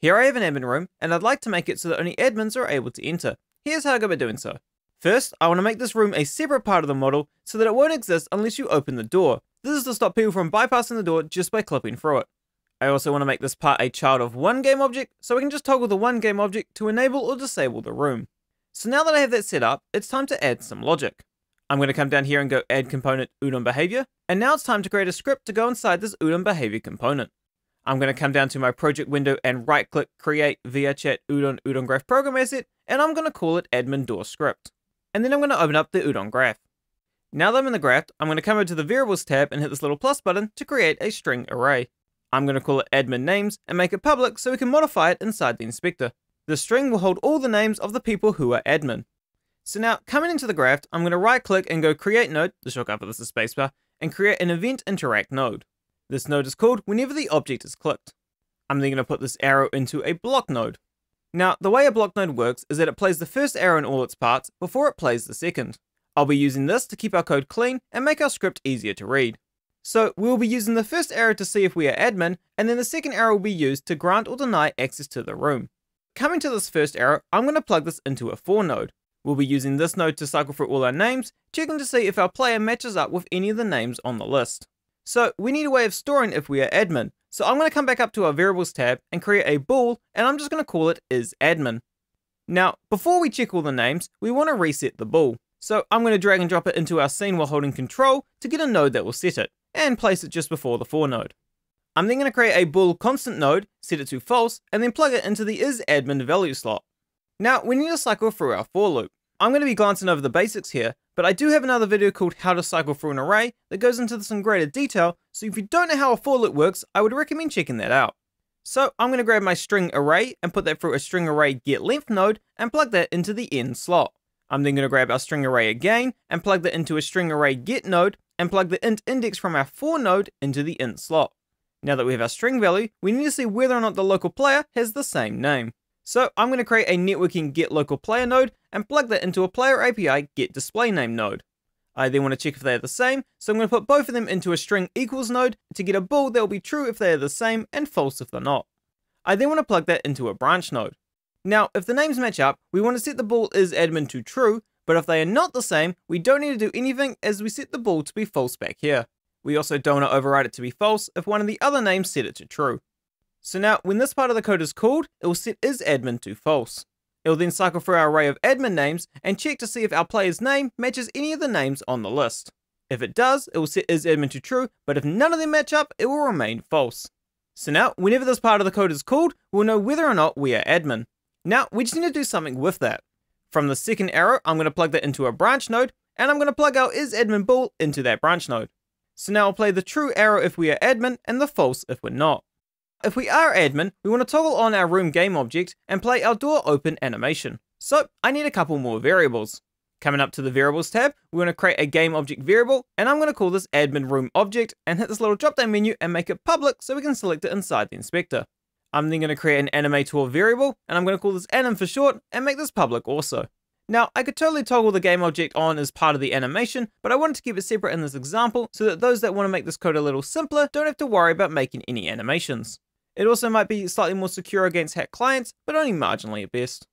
Here I have an admin room, and I'd like to make it so that only admins are able to enter. Here's how I go about doing so. First, I want to make this room a separate part of the model so that it won't exist unless you open the door. This is to stop people from bypassing the door just by clipping through it. I also want to make this part a child of one game object, so we can just toggle the one game object to enable or disable the room. So now that I have that set up, it's time to add some logic. I'm going to come down here and go add component Udon behavior, and now it's time to create a script to go inside this Udon behavior component. I'm going to come down to my project window and right click create VRChat Udon graph program asset, and I'm going to call it admin door script. And then I'm going to open up the Udon graph. Now that I'm in the graph, I'm going to come over to the variables tab and hit this little plus button to create a string array. I'm going to call it admin names and make it public so we can modify it inside the inspector. The string will hold all the names of the people who are admin. So now, coming into the graph, I'm going to right click and go create node, the shortcut for this is spacebar, and create an event interact node. This node is called whenever the object is clicked. I'm then going to put this arrow into a block node. Now, the way a block node works is that it plays the first arrow in all its parts before it plays the second. I'll be using this to keep our code clean and make our script easier to read. So we'll be using the first arrow to see if we are admin, and then the second arrow will be used to grant or deny access to the room. Coming to this first arrow, I'm going to plug this into a for node. We'll be using this node to cycle through all our names, checking to see if our player matches up with any of the names on the list. So we need a way of storing if we are admin. So I'm going to come back up to our variables tab and create a bool, and I'm just going to call it isAdmin. Now, before we check all the names, we want to reset the bool. So I'm going to drag and drop it into our scene while holding control to get a node that will set it, and place it just before the for node. I'm then going to create a bool constant node, set it to false, and then plug it into the isAdmin value slot. Now, we need to cycle through our for loop. I'm going to be glancing over the basics here, but I do have another video called How to Cycle Through an Array that goes into this in greater detail, so if you don't know how a for loop works, I would recommend checking that out. So I'm going to grab my string array and put that through a string array getLength node and plug that into the end slot. I'm then going to grab our string array again and plug that into a string array get node and plug the int index from our for node into the int slot. Now that we have our string value, we need to see whether or not the local player has the same name. So I'm going to create a networking get local player node and plug that into a player API get display name node. I then want to check if they are the same, so I'm going to put both of them into a string equals node to get a bool that will be true if they are the same and false if they're not. I then want to plug that into a branch node. Now, if the names match up, we want to set the bool isAdmin to true, but if they are not the same, we don't need to do anything as we set the bool to be false back here. We also don't want to override it to be false if one of the other names set it to true. So now, when this part of the code is called, it will set isAdmin to false. It will then cycle through our array of admin names and check to see if our player's name matches any of the names on the list. If it does, it will set isAdmin to true, but if none of them match up, it will remain false. So now, whenever this part of the code is called, we'll know whether or not we are admin. Now, we just need to do something with that. From the second arrow, I'm going to plug that into a branch node, and I'm going to plug our isAdmin bool into that branch node. So now I'll play the true arrow if we are admin, and the false if we're not. If we are admin, we want to toggle on our room game object and play our door open animation. So I need a couple more variables. Coming up to the variables tab, we want to create a game object variable, and I'm going to call this admin room object and hit this little drop down menu and make it public so we can select it inside the inspector. I'm then going to create an animator variable, and I'm going to call this anim for short and make this public also. Now, I could totally toggle the game object on as part of the animation, but I wanted to keep it separate in this example so that those that want to make this code a little simpler don't have to worry about making any animations. It also might be slightly more secure against hacked clients, but only marginally at best.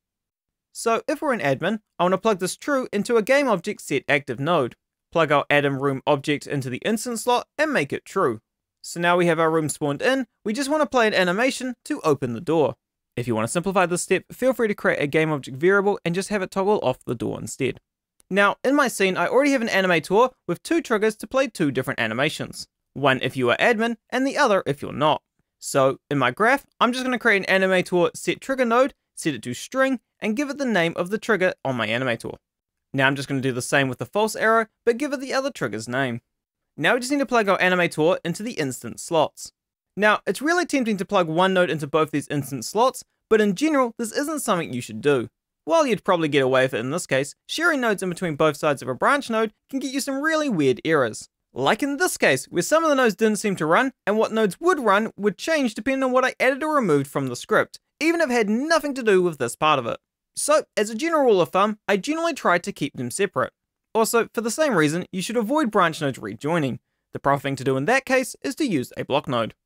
So if we're an admin, I want to plug this true into a game object set active node, plug our anim room object into the instance slot and make it true. So now we have our room spawned in, we just want to play an animation to open the door. If you want to simplify this step, feel free to create a game object variable and just have it toggle off the door instead. Now, in my scene, I already have an animator with two triggers to play two different animations. One if you are admin, and the other if you're not. So, in my graph, I'm just going to create an animator set trigger node, set it to string, and give it the name of the trigger on my animator. Now I'm just going to do the same with the false arrow, but give it the other trigger's name. Now we just need to plug our animator into the instance slots. Now, it's really tempting to plug one node into both these instance slots, but in general, this isn't something you should do. While you'd probably get away with it in this case, sharing nodes in between both sides of a branch node can get you some really weird errors. Like in this case, where some of the nodes didn't seem to run, and what nodes would run would change depending on what I added or removed from the script, even if it had nothing to do with this part of it. So, as a general rule of thumb, I generally try to keep them separate. Also, for the same reason, you should avoid branch nodes rejoining. The proper thing to do in that case is to use a block node.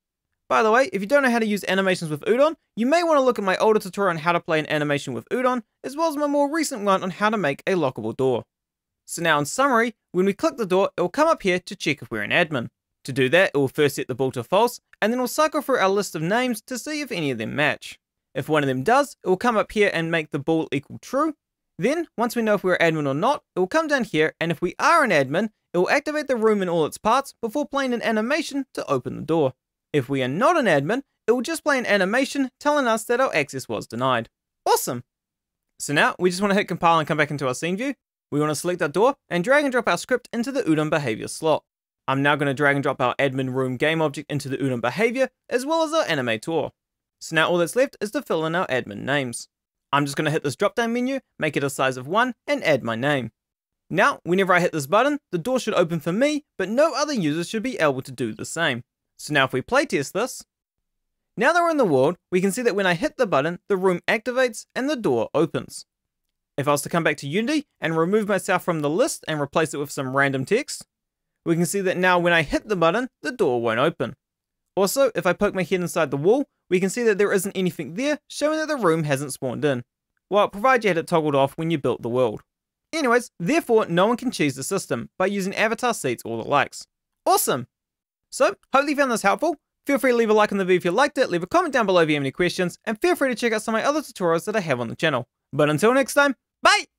By the way, if you don't know how to use animations with Udon, you may want to look at my older tutorial on how to play an animation with Udon, as well as my more recent one on how to make a lockable door. So now in summary, when we click the door, it will come up here to check if we're an admin. To do that, it will first set the bool to false, and then we'll cycle through our list of names to see if any of them match. If one of them does, it will come up here and make the bool equal true. Then, once we know if we're an admin or not, it will come down here, and if we are an admin, it will activate the room in all its parts before playing an animation to open the door. If we are not an admin, it will just play an animation telling us that our access was denied. Awesome! So now, we just want to hit compile and come back into our scene view. We want to select our door and drag and drop our script into the Udon behavior slot. I'm now going to drag and drop our admin room game object into the Udon behavior, as well as our animator. So now all that's left is to fill in our admin names. I'm just going to hit this drop down menu, make it a size of 1, and add my name. Now, whenever I hit this button, the door should open for me, but no other users should be able to do the same. So now if we playtest this, now that we're in the world, we can see that when I hit the button, the room activates and the door opens. If I was to come back to Unity and remove myself from the list and replace it with some random text, we can see that now when I hit the button, the door won't open. Also, if I poke my head inside the wall, we can see that there isn't anything there, showing that the room hasn't spawned in. Well, provided you had it toggled off when you built the world. Anyways, therefore, no one can cheese the system by using avatar seats or the likes. Awesome! So, hopefully you found this helpful. Feel free to leave a like on the video if you liked it, leave a comment down below if you have any questions, and feel free to check out some of my other tutorials that I have on the channel. But until next time, bye!